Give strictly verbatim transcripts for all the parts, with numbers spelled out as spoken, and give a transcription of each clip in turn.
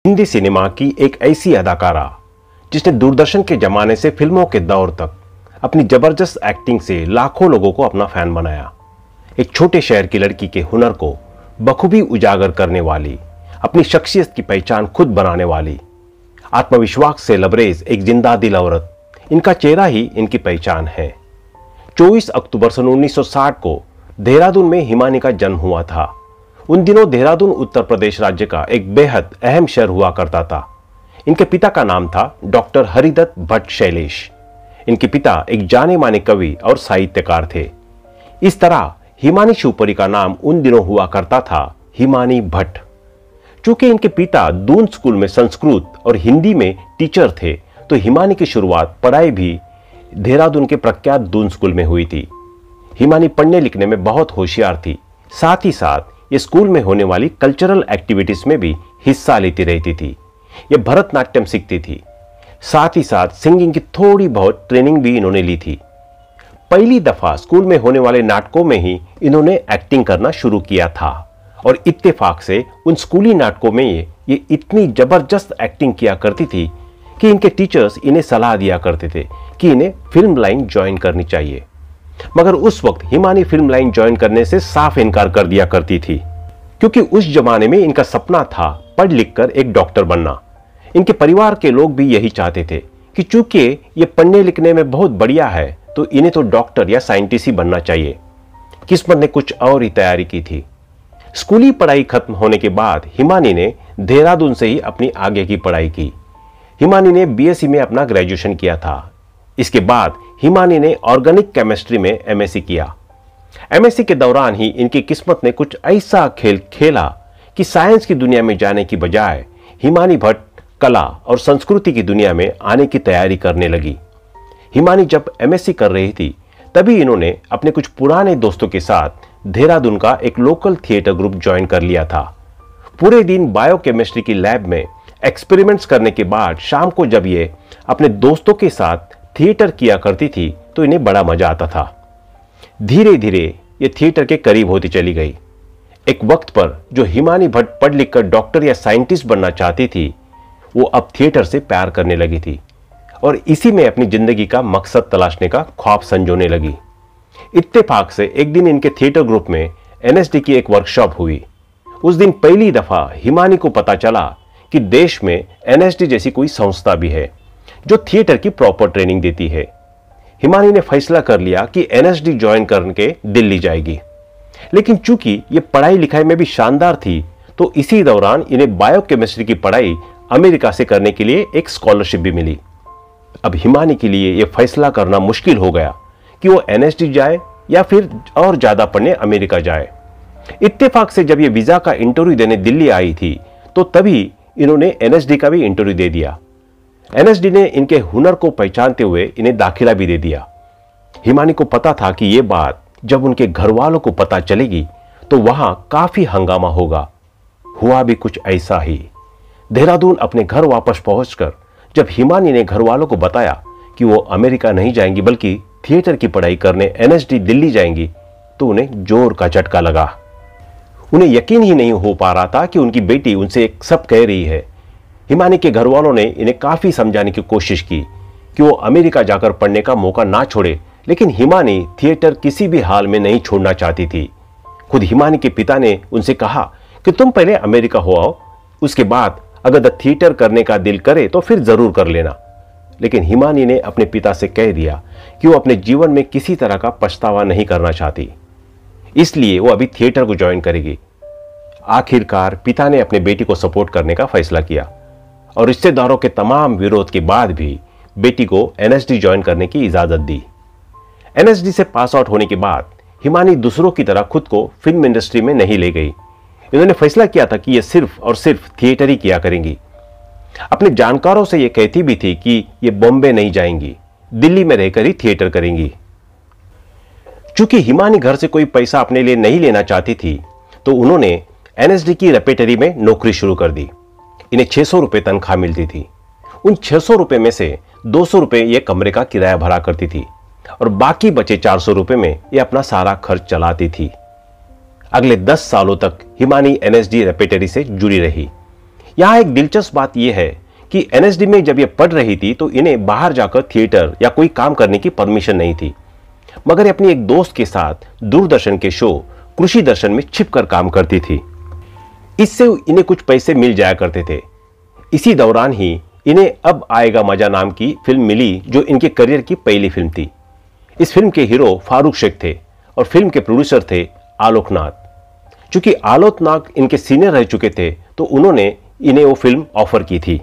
Hindi cinema की एक ऐसी अदाकारा जिसने दूरदर्शन के जमाने से फिल्मों के दौर तक अपनी जबरदस्त एक्टिंग से लाखों लोगों को अपना फैन बनाया। एक छोटे शहर की लड़की के हुनर को बखूबी उजागर करने वाली, अपनी शख्सियत की पहचान खुद बनाने वाली, आत्मविश्वास से लबरेज एक जिंदा दिल औरत, इनका चेहरा ही इनकी पहचान है। चौबीस अक्टूबर सन उन्नीस सौ साठ को देहरादून में हिमानी का जन्म हुआ था। उन दिनों देहरादून उत्तर प्रदेश राज्य का एक बेहद अहम शहर हुआ करता था। इनके पिता का नाम था डॉक्टर हरिदत्त भट्ट शैलेश। इनके पिता एक जाने माने कवि और साहित्यकार थे। इस तरह हिमानी शिवपुरी का नाम उन दिनों हुआ करता था हिमानी भट्ट। चूंकि इनके पिता दून स्कूल में संस्कृत और हिंदी में टीचर थे, तो हिमानी की शुरुआत पढ़ाई भी देहरादून के प्रख्यात दून स्कूल में हुई थी। हिमानी पढ़ने लिखने में बहुत होशियार थी। साथ ही साथ ये स्कूल में होने वाली कल्चरल एक्टिविटीज में भी हिस्सा लेती रहती थी। ये भरतनाट्यम सीखती थी। साथ ही साथ सिंगिंग की थोड़ी बहुत ट्रेनिंग भी इन्होंने ली थी। पहली दफा स्कूल में होने वाले नाटकों में ही इन्होंने एक्टिंग करना शुरू किया था और इत्तेफाक से उन स्कूली नाटकों में ये, ये इतनी जबरदस्त एक्टिंग किया करती थी कि इनके टीचर्स इन्हें सलाह दिया करते थे कि इन्हें फिल्म लाइन ज्वाइन करनी चाहिए। मगर उस वक्त हिमानी फिल्म लाइन ज्वाइन करने से साफ इनकार कर दिया करती थी, क्योंकि उस जमाने में इनका सपना था पढ़ लिख कर एक डॉक्टर बनना। इनके परिवार के लोग भी यही चाहते थे कि चूंकि ये पढ़ने लिखने में बहुत बढ़िया है, तो इन्हें तो डॉक्टर या साइंटिस्ट ही बनना चाहिए। किस्मत ने कुछ और ही तैयारी की थी। स्कूली पढ़ाई खत्म होने के बाद हिमानी ने देहरादून से ही अपनी आगे की पढ़ाई की। हिमानी ने बीएससी में अपना ग्रेजुएशन किया था। इसके बाद हिमानी ने ऑर्गेनिक केमिस्ट्री में एमएससी किया। एमएससी के दौरान ही इनकी किस्मत ने कुछ ऐसा खेल खेला कि साइंस की दुनिया में जाने की बजाय हिमानी भट्ट कला और संस्कृति की दुनिया में आने की तैयारी करने लगी। हिमानी जब एमएससी कर रही थी, तभी इन्होंने अपने कुछ पुराने दोस्तों के साथ देहरादून का एक लोकल थिएटर ग्रुप ज्वाइन कर लिया था। पूरे दिन बायोकेमिस्ट्री की लैब में एक्सपेरिमेंट्स करने के बाद शाम को जब ये अपने दोस्तों के साथ थिएटर किया करती थी, तो इन्हें बड़ा मजा आता था। धीरे धीरे ये थिएटर के करीब होती चली गई। एक वक्त पर जो हिमानी भट्ट पढ़ लिख कर डॉक्टर या साइंटिस्ट बनना चाहती थी, वो अब थिएटर से प्यार करने लगी थी और इसी में अपनी जिंदगी का मकसद तलाशने का ख्वाब संजोने लगी। इत्तेफाक से एक दिन इनके थिएटर ग्रुप में एनएसडी की एक वर्कशॉप हुई। उस दिन पहली दफा हिमानी को पता चला कि देश में एनएसडी जैसी कोई संस्था भी है जो थिएटर की प्रॉपर ट्रेनिंग देती है। हिमानी ने फैसला कर लिया कि एनएसडी ज्वाइन करके दिल्ली जाएगी। लेकिन चूंकि ये पढ़ाई लिखाई में भी शानदार थी, तो इसी दौरान इन्हें बायोकेमिस्ट्री की पढ़ाई अमेरिका से करने के लिए एक स्कॉलरशिप भी मिली। अब हिमानी के लिए यह फैसला करना मुश्किल हो गया कि वो एनएसडी जाए या फिर और ज्यादा पढ़ने अमेरिका जाए। इत्तेफाक से जब ये वीजा का इंटरव्यू देने दिल्ली आई थी, तो तभी इन्होंने एनएसडी का भी इंटरव्यू दे दिया। एनएसडी ने इनके हुनर को पहचानते हुए इन्हें दाखिला भी दे दिया। हिमानी को पता था कि यह बात जब उनके घर वालों को पता चलेगी, तो वहां काफी हंगामा होगा। हुआ भी कुछ ऐसा ही। देहरादून अपने घर वापस पहुंचकर जब हिमानी ने घर वालों को बताया कि वो अमेरिका नहीं जाएंगी बल्कि थिएटर की पढ़ाई करने एनएसडी दिल्ली जाएंगी, तो उन्हें जोर का झटका लगा। उन्हें यकीन ही नहीं हो पा रहा था कि उनकी बेटी उनसे एक सब कह रही है। हिमानी के घर वालों ने इन्हें काफी समझाने की कोशिश की कि वो अमेरिका जाकर पढ़ने का मौका ना छोड़े, लेकिन हिमानी थिएटर किसी भी हाल में नहीं छोड़ना चाहती थी। खुद हिमानी के पिता ने उनसे कहा कि तुम पहले अमेरिका हो आओ, उसके बाद अगर द थिएटर करने का दिल करे तो फिर जरूर कर लेना। लेकिन हिमानी ने अपने पिता से कह दिया कि वो अपने जीवन में किसी तरह का पछतावा नहीं करना चाहती, इसलिए वो अभी थिएटर को ज्वाइन करेगी। आखिरकार पिता ने अपने बेटी को सपोर्ट करने का फैसला किया और रिश्तेदारों के तमाम विरोध के बाद भी बेटी को एनएसडी ज्वाइन करने की इजाजत दी। एनएसडी से पास आउट होने के बाद हिमानी दूसरों की तरह खुद को फिल्म इंडस्ट्री में नहीं ले गई। इन्होंने फैसला किया था कि ये सिर्फ और सिर्फ थिएटर ही किया करेंगी। अपने जानकारों से ये कहती भी थी कि ये बॉम्बे नहीं जाएंगी, दिल्ली में रहकर ही थिएटर करेंगी। चूंकि हिमानी घर से कोई पैसा अपने लिए नहीं लेना चाहती थी, तो उन्होंने एनएसडी की रेपेटरी में नौकरी शुरू कर दी। इन्हें छह सौ रुपए तनख्वाह मिलती थी। उन छह सौ रुपए में से दो सौ रुपए ये कमरे का किराया भरा करती थी और बाकी बचे चार सौ रुपए में ये अपना सारा खर्च चलाती थी। अगले दस सालों तक हिमानी एनएसडी रेपेटरी से जुड़ी रही। यहां एक दिलचस्प बात यह है कि एनएसडी में जब ये पढ़ रही थी तो इन्हें बाहर जाकर थिएटर या कोई काम करने की परमिशन नहीं थी, मगर ये अपनी एक दोस्त के साथ दूरदर्शन के शो कृषि दर्शन में छिपकर काम करती थी। इससे इन्हें कुछ पैसे मिल जाया करते थे। इसी दौरान ही इन्हें अब आएगा मजा नाम की फिल्म मिली, जो इनके करियर की पहली फिल्म थी। इस फिल्म के हीरो फारूक शेख थे और फिल्म के प्रोड्यूसर थे आलोक नाथ। चूंकि आलोक नाथ इनके सीनियर रह चुके थे तो उन्होंने इन्हें वो फिल्म ऑफर की थी।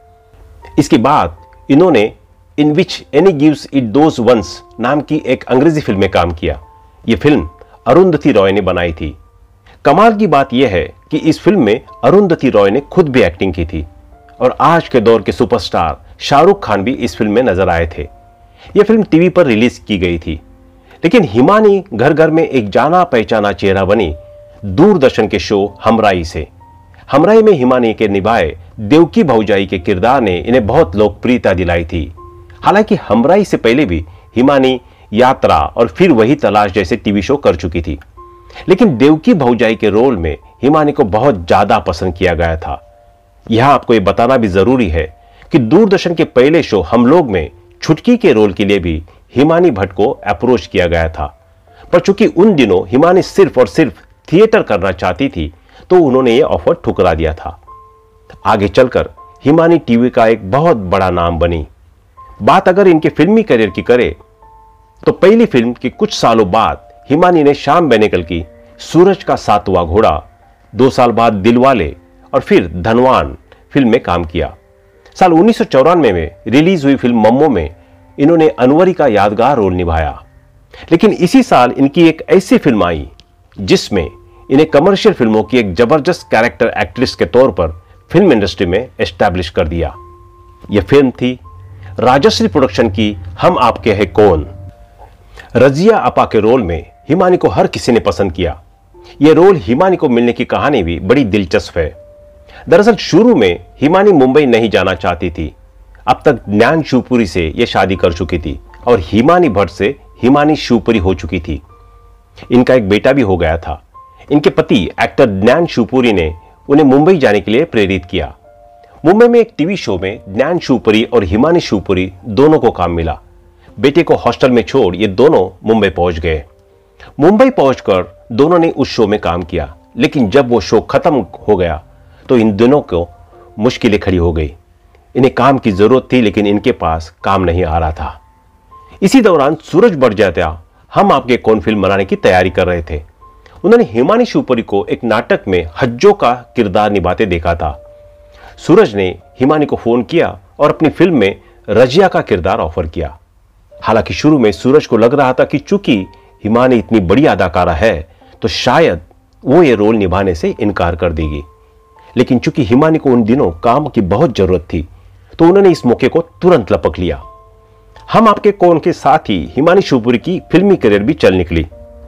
इसके बाद इन्होंने in which Annie gives it those ones नाम की एक अंग्रेजी फिल्म में काम किया। यह फिल्म अरुंधति रॉय ने बनाई थी। कमाल की बात यह है कि इस फिल्म में अरुंधति रॉय ने खुद भी एक्टिंग की थी और आज के दौर के सुपरस्टार शाहरुख खान भी इस फिल्म में नजर आए थे। यह फिल्म टीवी पर रिलीज की गई थी, लेकिन हिमानी घर घर में एक जाना पहचाना चेहरा बनी दूरदर्शन के शो हमराई से। हमराई में हिमानी के निभाए देवकी भौजाई के किरदार ने इन्हें बहुत लोकप्रियता दिलाई थी। हालांकि हमराई से पहले भी हिमानी यात्रा और फिर वही तलाश जैसे टीवी शो कर चुकी थी, लेकिन देवकी भौजाई के रोल में हिमानी को बहुत ज्यादा पसंद किया गया था। यहां आपको यह बताना भी जरूरी है कि दूरदर्शन के पहले शो हम लोग में छुटकी के रोल के लिए भी हिमानी भट्ट को अप्रोच किया गया था, पर चूंकि उन दिनों हिमानी सिर्फ और सिर्फ थिएटर करना चाहती थी तो उन्होंने ये ऑफर ठुकरा दिया था। आगे चलकर हिमानी टीवी का एक बहुत बड़ा नाम बनी। बात अगर इनके फिल्मी करियर की करें तो पहली फिल्म के कुछ सालों बाद हिमानी ने श्याम बेनेगल की सूरज का सातवां घोड़ा, दो साल बाद दिलवाले और फिर धनवान फिल्म में काम किया। साल उन्नीस सौ चौरानवे में रिलीज हुई फिल्म मम्मो में इन्होंने अनवरी का यादगार रोल निभाया। लेकिन इसी साल इनकी एक ऐसी फिल्म आई जिसमें इन्हें कमर्शियल फिल्मों की एक जबरदस्त कैरेक्टर एक्ट्रेस के तौर पर फिल्म इंडस्ट्री में एस्टैब्लिश कर दिया। यह फिल्म थी राजश्री प्रोडक्शन की हम आपके हैं कौन। रजिया अपा के रोल में हिमानी को हर किसी ने पसंद किया। यह रोल हिमानी को मिलने की कहानी भी बड़ी दिलचस्प है। दरअसल शुरू में हिमानी मुंबई नहीं जाना चाहती थी। अब तक ज्ञान शिवपुरी से यह शादी कर चुकी थी और हिमानी भट्ट से हिमानी शिवपुरी हो चुकी थी। इनका एक बेटा भी हो गया था। इनके पति एक्टर ज्ञान शिवपुरी ने उन्हें मुंबई जाने के लिए प्रेरित किया। मुंबई में एक टीवी शो में ज्ञान शिवपुरी और हिमानी शिवपुरी दोनों को काम मिला। बेटे को हॉस्टल में छोड़ ये दोनों मुंबई पहुंच गए। मुंबई पहुंचकर दोनों ने उस शो में काम किया, लेकिन जब वो शो खत्म हो गया तो इन दोनों को मुश्किलें खड़ी हो गई। इन्हें काम की जरूरत थी, लेकिन इनके पास काम नहीं आ रहा था। इसी दौरान सूरज बड़जात्या हम आपके कौन फिल्म बनाने की तैयारी कर रहे थे। उन्होंने हिमानी शिवपुरी को एक नाटक में हज्जो का किरदार निभाते देखा था। सूरज ने हिमानी को फोन किया और अपनी फिल्म में रजिया का किरदार ऑफर किया। हालांकि शुरू में सूरज को लग रहा था कि चूंकि हिमानी इतनी बड़ी अदाकारा है तो शायद वो ये रोल निभाने से इनकार कर देगी, लेकिन चूंकि हिमानी को उन दिनों काम की बहुत जरूरत थी तो उन्होंने इस मौके को तुरंत लपक लिया। हम आपके कौन के साथ ही हिमानी शिवपुरी की फिल्मी करियर भी चल निकली।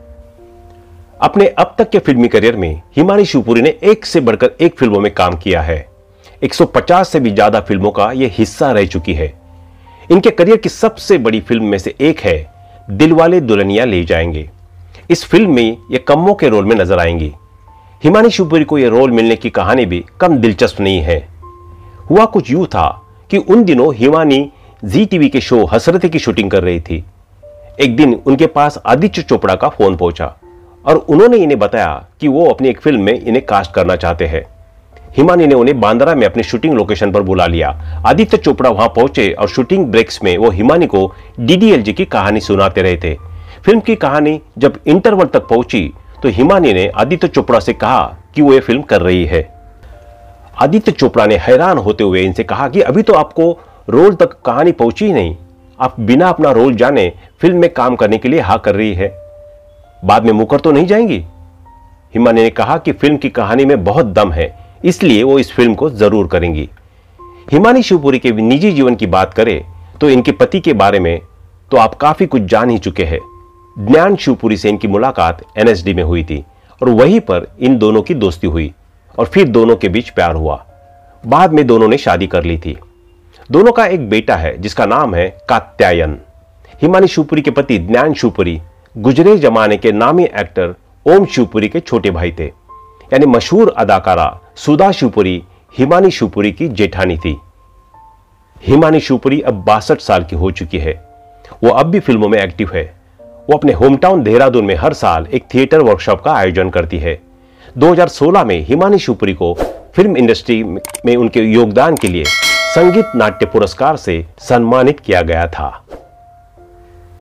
अपने अब तक के फिल्मी करियर में हिमानी शिवपुरी ने एक से बढ़कर एक फिल्मों में काम किया है। एक सौ पचास से भी ज्यादा फिल्मों का यह हिस्सा रह चुकी है। इनके करियर की सबसे बड़ी फिल्म में से एक है दिलवाले दुल्हनिया ले जाएंगे। इस फिल्म में ये कम्मों के रोल में नजर आएंगी। हिमानी शिवपुरी को यह रोल मिलने की कहानी भी कम दिलचस्प नहीं है। हुआ कुछ यूं था कि उन दिनों हिमानी जी टीवी के शो हसरते की शूटिंग कर रही थी। एक दिन उनके पास आदित्य चोपड़ा का फोन पहुंचा और उन्होंने इन्हें बताया कि वो अपनी एक फिल्म में इन्हें कास्ट करना चाहते हैं। हिमानी ने उन्हें बांद्रा में अपनी शूटिंग लोकेशन पर बुला लिया। आदित्य चोपड़ा वहां पहुंचे और शूटिंग ब्रेक्स में वो हिमानी को डीडीएलजे की कहानी सुनाते रहे थे। फिल्म की कहानी जब इंटरवल तक पहुंची तो हिमानी ने आदित्य चोपड़ा से कहा कि वो ये फिल्म कर रही है। आदित्य चोपड़ा ने हैरान होते हुए इनसे कहा कि अभी तो आपको रोल तक कहानी पहुंची ही नहीं, आप बिना अपना रोल जाने फिल्म में काम करने के लिए हाँ कर रही है, बाद में मुकर तो नहीं जाएंगी। हिमानी ने कहा कि फिल्म की कहानी में बहुत दम है, इसलिए वो इस फिल्म को जरूर करेंगी। हिमानी शिवपुरी के निजी जीवन की बात करें तो इनके पति के बारे में तो आप काफी कुछ जान ही चुके हैं। ज्ञान शिवपुरी से इनकी मुलाकात एनएसडी में हुई थी और वहीं पर इन दोनों की दोस्ती हुई और फिर दोनों के बीच प्यार हुआ। बाद में दोनों ने शादी कर ली थी। दोनों का एक बेटा है जिसका नाम है कात्यायन। हिमानी शिवपुरी के पति ज्ञान शिवपुरी गुजरे जमाने के नामी एक्टर ओम शिवपुरी के छोटे भाई थे, यानी मशहूर अदाकारा सुधा शिवपुरी हिमानी शिवपुरी की जेठानी थी। हिमानी शिवपुरी अब बासठ साल की हो चुकी है। वो अब भी फिल्मों में एक्टिव है। वो अपने होम टाउन देहरादून में हर साल एक थिएटर वर्कशॉप का आयोजन करती है। दो हज़ार सोलह में हिमानी शिवपुरी को फिल्म इंडस्ट्री में उनके योगदान के लिए संगीत नाट्य पुरस्कार से सम्मानित किया गया था।